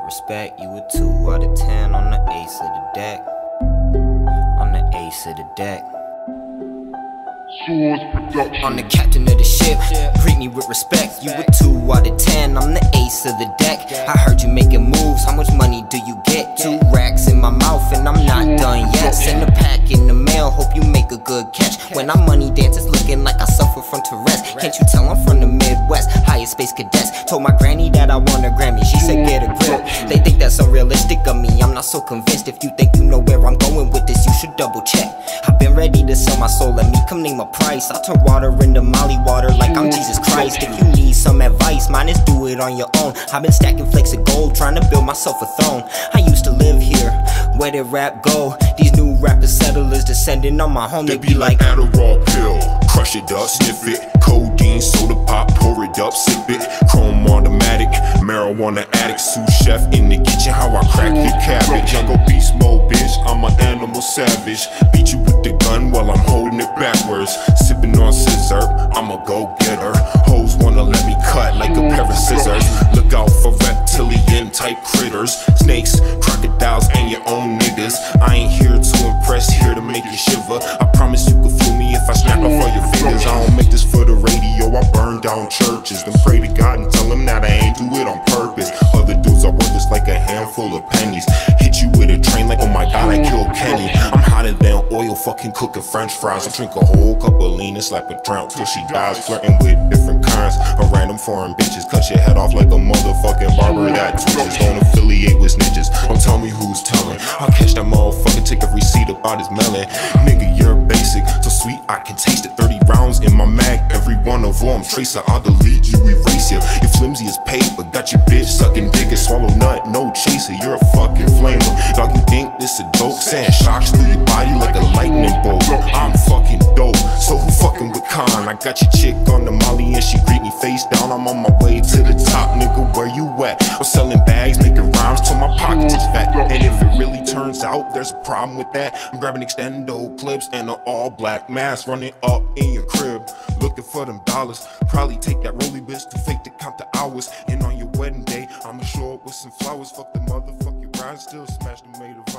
respect. You a 2 out of 10 on the ace of the deck. On the ace of the deck. I'm the captain of the ship, greet me with respect. You a 2 out of 10, I'm the ace of the deck. I heard you making moves, how much money do you get? 2 racks in my mouth and I'm not done yet. Send a pack in the mail, hope you make a good catch. When I money dance, it's looking like I suffer from Tourette's. Can't you tell I'm from the Midwest, highest space cadets. Told my granny that I want a Grammy, she said get a grip. They think that's unrealistic of me, I'm not so convinced. If you think you know where I'm going with this, you should double check. I've been ready to sell my soul, let me come name a price. I'll turn water into Molly water like I'm Jesus Christ. If you need some advice, mine is do it on your own. I've been stacking flakes of gold, trying to build myself a throne. I used to live here, where did rap go? These new rappers settlers descending on my home. They be like Adderall pill, crush it up, sniff it. Codeine, soda pop, pour it up, sip it. Chrome automatic, marijuana addict, sous chef in the kitchen, how I crack your cabbage. I go beast mode, bitch, I'm an animal savage. Beat you with the gun while I'm holding it backwards. Sipping on scissor, I'm a go-getter. Hoes wanna let me cut like a pair of scissors. Look out for reptilian type critters, snakes, crocodiles, and your own niggas. I ain't here to impress, here to make you shiver. I promise you can feel me if I snap off all your fingers. I don't make this for the radio, I burn down churches. Then pray to God and tell him that I ain't do it on purpose. Other dudes are worth just like a handful of pennies. Hit you with a train like, oh my God, I killed Kenny. I'm hotter than oil, fucking cooking french fries. I drink a whole cup of lean and slap a drown till she dies. Flirting with different kinds of random foreign bitches. Cut your head off like a motherfucking barber that twitches. Don't affiliate with snitches, don't tell me who's telling. I'll catch that motherfucker, take a receipt about his melon. Nigga, you're basic, so sweet I can taste it. 30 rounds in my mag, every one of them tracer. I'll delete you, erase you. Your flimsy is paper, got your bitch sucking dick and swallow nut, no chaser. You're a fucking flamer. Dog, you think this a dope? Sand shocks through your body like a lightning bolt. I'm fucking dope, so who fucking with Khan? I got your chick on the molly and she greet me face down. I'm on my way to the top, nigga, where you at? I'm selling bags, making rhymes till my pockets is fat. And if it really turns out there's a problem with that, I'm grabbing extendo clips and an all black mask, running up in your crib, looking for them dollars. Probably take that rolly bitch to fake to count the hours. And on your wedding day, I'ma show up with some flowers. Fuck the motherfucking ride, still smash the made of